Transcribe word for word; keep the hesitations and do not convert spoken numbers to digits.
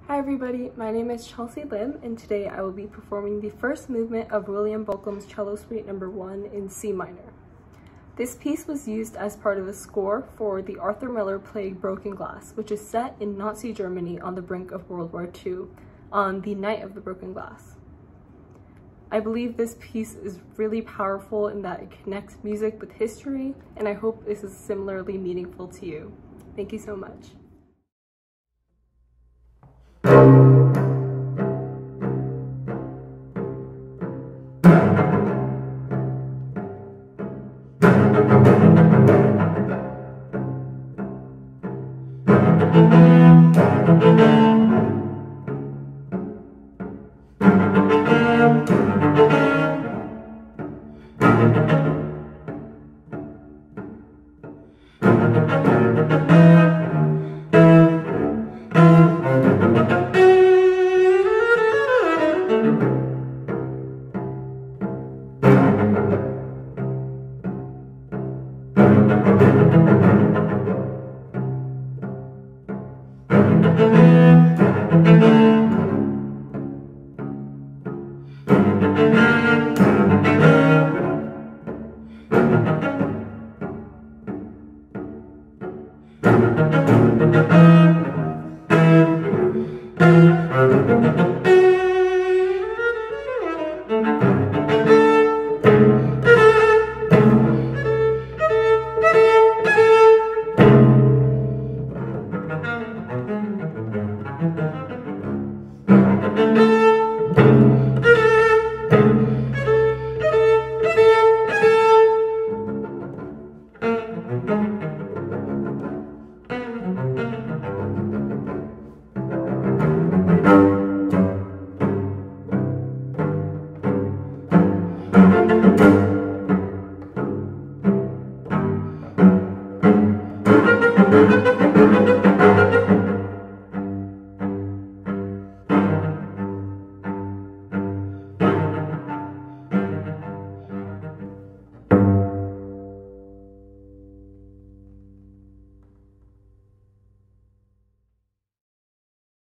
Hi everybody, my name is Chelsea Lim, and today I will be performing the first movement of William Bolcom's Cello Suite number one in C minor. This piece was used as part of the score for the Arthur Miller play Broken Glass, which is set in Nazi Germany on the brink of World War Two, on the night of the broken glass. I believe this piece is really powerful in that it connects music with history, and I hope this is similarly meaningful to you. Thank you so much. Thank you.